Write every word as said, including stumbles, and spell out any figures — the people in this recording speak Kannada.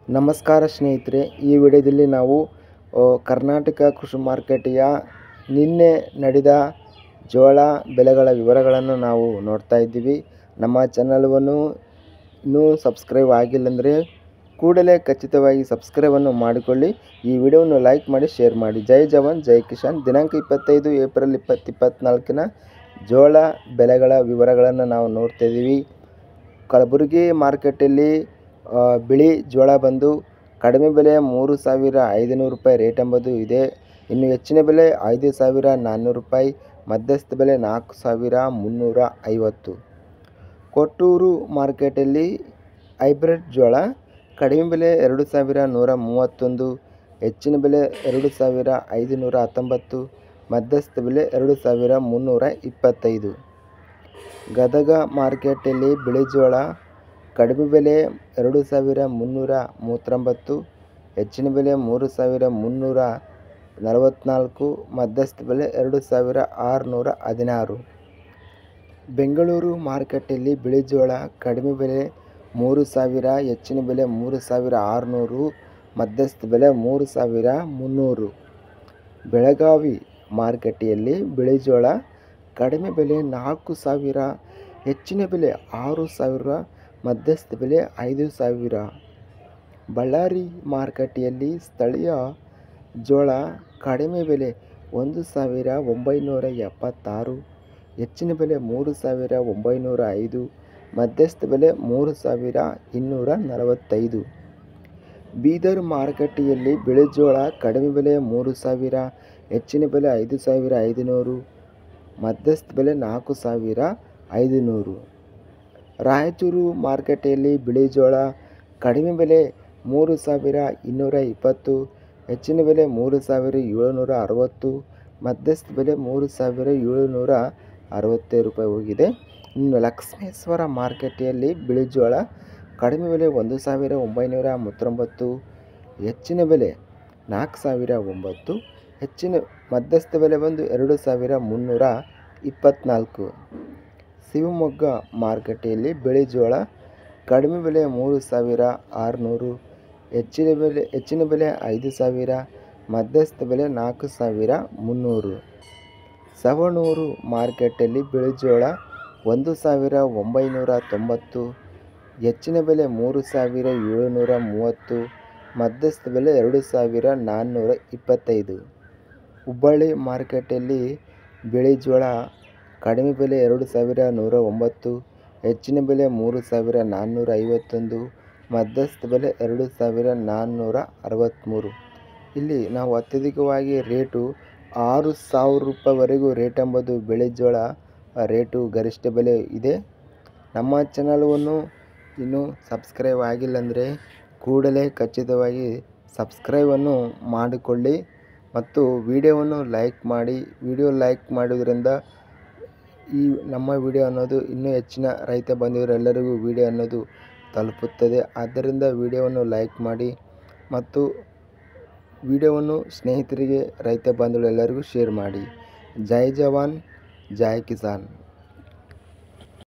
ನಮಸ್ಕಾರ ಸ್ನೇಹಿತರೆ, ಈ ವಿಡಿಯೋದಲ್ಲಿ ನಾವು ಕರ್ನಾಟಕ ಕೃಷಿ ಮಾರುಕಟ್ಟೆಯ ನಿನ್ನೆ ನಡೆದ ಜೋಳ ಬೆಲೆಗಳ ವಿವರಗಳನ್ನು ನಾವು ನೋಡ್ತಾ ಇದ್ದೀವಿ. ನಮ್ಮ ಚಾನಲವನ್ನು ಇನ್ನೂ ಸಬ್ಸ್ಕ್ರೈಬ್ ಆಗಿಲ್ಲಂದರೆ ಕೂಡಲೇ ಖಚಿತವಾಗಿ ಸಬ್ಸ್ಕ್ರೈಬನ್ನು ಮಾಡಿಕೊಳ್ಳಿ. ಈ ವಿಡಿಯೋವನ್ನು ಲೈಕ್ ಮಾಡಿ, ಶೇರ್ ಮಾಡಿ. ಜೈ ಜವಾನ್ ಜೈ ಕಿಸಾನ್. ದಿನಾಂಕ ಇಪ್ಪತ್ತೈದು ಏಪ್ರಿಲ್ ಇಪ್ಪತ್ತು ಇಪ್ಪತ್ತ್ನಾಲ್ಕಿನ ಜೋಳ ಬೆಲೆಗಳ ವಿವರಗಳನ್ನು ನಾವು ನೋಡ್ತಾ ಇದ್ದೀವಿ. ಕಲಬುರಗಿ ಮಾರುಕಟ್ಟೆಯಲ್ಲಿ ಬಿಳಿ ಜೋಳ ಬಂದು ಕಡಿಮೆ ಬೆಲೆ ಮೂರು ಸಾವಿರ ಐದುನೂರು ರೂಪಾಯಿ ರೇಟ್ ಎಂಬುದು ಇದೆ. ಇನ್ನು ಹೆಚ್ಚಿನ ಬೆಲೆ ಐದು ಸಾವಿರ ನಾನ್ನೂರು ರೂಪಾಯಿ, ಮಧ್ಯಸ್ಥ ಬೆಲೆ ನಾಲ್ಕು ಸಾವಿರ ಮುನ್ನೂರ ಐವತ್ತು. ಕೊಟ್ಟೂರು ಮಾರ್ಕೆಟಲ್ಲಿ ಹೈಬ್ರಿಡ್ ಜೋಳ ಕಡಿಮೆ ಬೆಲೆ ಎರಡು ಸಾವಿರ ನೂರ ಮೂವತ್ತೊಂದು, ಹೆಚ್ಚಿನ ಬೆಲೆ ಎರಡು ಸಾವಿರ ಐದುನೂರ ಹತ್ತೊಂಬತ್ತು, ಮಧ್ಯಸ್ಥ ಬೆಲೆ ಎರಡು ಸಾವಿರ ಮುನ್ನೂರ ಇಪ್ಪತ್ತೈದು. ಗದಗ ಮಾರ್ಕೆಟಲ್ಲಿ ಬಿಳಿ ಜೋಳ ಕಡಿಮೆ ಬೆಲೆ ಎರಡು ಸಾವಿರ ಮುನ್ನೂರ ಮೂವತ್ತೊಂಬತ್ತು, ಹೆಚ್ಚಿನ ಬೆಲೆ ಮೂರು ಸಾವಿರ ಮುನ್ನೂರ ನಲವತ್ತ್ನಾಲ್ಕು, ಮಧ್ಯಸ್ಥ ಬೆಲೆ ಎರಡು ಸಾವಿರ ಆರುನೂರ ಹದಿನಾರು. ಬೆಂಗಳೂರು ಮಾರುಕಟ್ಟೆಯಲ್ಲಿ ಬಿಳಿ ಜೋಳ ಕಡಿಮೆ ಬೆಲೆ ಮೂರು ಸಾವಿರ, ಹೆಚ್ಚಿನ ಬೆಲೆ ಮೂರು ಸಾವಿರ ಆರುನೂರು, ಮಧ್ಯಸ್ಥ ಬೆಲೆ ಮೂರು ಸಾವಿರ ಮುನ್ನೂರು. ಬೆಳಗಾವಿ ಮಾರುಕಟ್ಟೆಯಲ್ಲಿ ಬಿಳಿ ಜೋಳ ಕಡಿಮೆ ಬೆಲೆ ನಾಲ್ಕು ಸಾವಿರ, ಹೆಚ್ಚಿನ ಬೆಲೆ ಆರು ಸಾವಿರ, ಮಧ್ಯಸ್ಥ ಬೆಲೆ ಐದು ಸಾವಿರ. ಬಳ್ಳಾರಿ ಮಾರುಕಟ್ಟೆಯಲ್ಲಿ ಸ್ಥಳೀಯ ಜೋಳ ಕಡಿಮೆ ಬೆಲೆ ಒಂದು ಸಾವಿರ ಒಂಬೈನೂರ ಎಪ್ಪತ್ತಾರು, ಹೆಚ್ಚಿನ ಬೆಲೆ ಮೂರು ಸಾವಿರ ಒಂಬೈನೂರ ಐದು, ಮಧ್ಯಸ್ಥ ಬೆಲೆ ಮೂರು ಸಾವಿರ ಇನ್ನೂರ ನಲವತ್ತೈದು. ಬೀದರ್ ಮಾರುಕಟ್ಟೆಯಲ್ಲಿ ಬಿಳಿ ಜೋಳ ಕಡಿಮೆ ಬೆಲೆ ಮೂರು ಸಾವಿರ, ಹೆಚ್ಚಿನ ಬೆಲೆ ಐದು ಸಾವಿರ ಐದುನೂರು, ಮಧ್ಯಸ್ಥ ಬೆಲೆ ನಾಲ್ಕು ಸಾವಿರ ಐದುನೂರು. ರಾಯಚೂರು ಮಾರುಕಟ್ಟೆಯಲ್ಲಿ ಬಿಳಿ ಜೋಳ ಕಡಿಮೆ ಬೆಲೆ ಮೂರು ಸಾವಿರ ಇನ್ನೂರ ಇಪ್ಪತ್ತು, ಹೆಚ್ಚಿನ ಬೆಲೆ ಮೂರು ಸಾವಿರ ಏಳುನೂರ ಅರವತ್ತು, ಮಧ್ಯಸ್ಥ ಬೆಲೆ ಮೂರು ಸಾವಿರ ಏಳುನೂರ ಅರವತ್ತೈದು ರೂಪಾಯಿ ಹೋಗಿದೆ. ಇನ್ನು ಲಕ್ಷ್ಮೇಶ್ವರ ಮಾರುಕಟ್ಟೆಯಲ್ಲಿ ಬಿಳಿ ಜೋಳ ಕಡಿಮೆ ಬೆಲೆ ಒಂದು ಸಾವಿರ ಒಂಬೈನೂರ ಮೂವತ್ತೊಂಬತ್ತು, ಹೆಚ್ಚಿನ ಬೆಲೆ ನಾಲ್ಕು ಸಾವಿರ ಒಂಬತ್ತು, ಹೆಚ್ಚಿನ ಮಧ್ಯಸ್ಥ ಬೆಲೆ ಬಂದು ಎರಡು ಸಾವಿರ ಮುನ್ನೂರ ಇಪ್ಪತ್ತ್ನಾಲ್ಕು. ಶಿವಮೊಗ್ಗ ಮಾರುಕಟ್ಟೆಯಲ್ಲಿ ಬಿಳಿ ಜೋಳ ಕಡಿಮೆ ಬೆಲೆ ಮೂರು ಸಾವಿರ ಆರುನೂರು, ಹೆಚ್ಚಿನ ಬೆಲೆ ಹೆಚ್ಚಿನ ಬೆಲೆ ಐದು ಸಾವಿರ, ಮಧ್ಯಸ್ಥ ಬೆಲೆ ನಾಲ್ಕು ಸಾವಿರ ಮುನ್ನೂರು. ಸವಣೂರು ಮಾರುಕಟ್ಟೆಯಲ್ಲಿ ಬಿಳಿ ಜೋಳ ಒಂದು ಸಾವಿರ ಒಂಬೈನೂರ ತೊಂಬತ್ತು, ಹೆಚ್ಚಿನ ಬೆಲೆ ಮೂರು ಸಾವಿರ ಏಳುನೂರ ಮೂವತ್ತು, ಮಧ್ಯಸ್ಥ ಬೆಲೆ ಎರಡು ಸಾವಿರ ನಾನ್ನೂರ ಇಪ್ಪತ್ತೈದು. ಹುಬ್ಬಳ್ಳಿ ಮಾರುಕಟ್ಟೆಯಲ್ಲಿ ಬಿಳಿ ಜೋಳ ಕಡಿಮೆ ಬೆಲೆ ಎರಡು ಸಾವಿರ ನೂರ ಒಂಬತ್ತು, ಹೆಚ್ಚಿನ ಬೆಲೆ ಮೂರು ಸಾವಿರ ನಾನ್ನೂರ ಐವತ್ತೊಂದು, ಮಧ್ಯಸ್ಥ ಬೆಲೆ ಎರಡು ಸಾವಿರ ನಾನ್ನೂರ ಅರವತ್ತ್ಮೂರು. ಇಲ್ಲಿ ನಾವು ಅತ್ಯಧಿಕವಾಗಿ ರೇಟು ಆರು ಸಾವಿರ ರೂಪಾಯಿವರೆಗೂ ರೇಟ್ ಎಂಬುದು ಬಿಳಿ ಜೋಳ ರೇಟು ಗರಿಷ್ಠ ಬೆಲೆ ಇದೆ. ನಮ್ಮ ಚಾನಲವನ್ನು ಇನ್ನೂ ಸಬ್ಸ್ಕ್ರೈಬ್ ಆಗಿಲ್ಲಂದರೆ ಕೂಡಲೇ ಖಚಿತವಾಗಿ ಸಬ್ಸ್ಕ್ರೈಬನ್ನು ಮಾಡಿಕೊಳ್ಳಿ ಮತ್ತು ವಿಡಿಯೋವನ್ನು ಲೈಕ್ ಮಾಡಿ. ವಿಡಿಯೋ ಲೈಕ್ ಮಾಡೋದ್ರಿಂದ ಈ ನಮ್ಮ ವಿಡಿಯೋ ಅನ್ನೋದು ಇನ್ನೂ ಹೆಚ್ಚಿನ ರೈತ ಬಂಧುವರೆಲ್ಲರಿಗೂ ವಿಡಿಯೋ ಅನ್ನೋದು ತಲುಪುತ್ತದೆ. ಆದ್ದರಿಂದ ವಿಡಿಯೋವನ್ನು ಲೈಕ್ ಮಾಡಿ ಮತ್ತು ವಿಡಿಯೋವನ್ನು ಸ್ನೇಹಿತರಿಗೆ, ರೈತ ಬಂಧುಗಳೆಲ್ಲರಿಗೂ ಶೇರ್ ಮಾಡಿ. ಜೈ ಜವಾನ್ ಜೈ ಕಿಸಾನ್.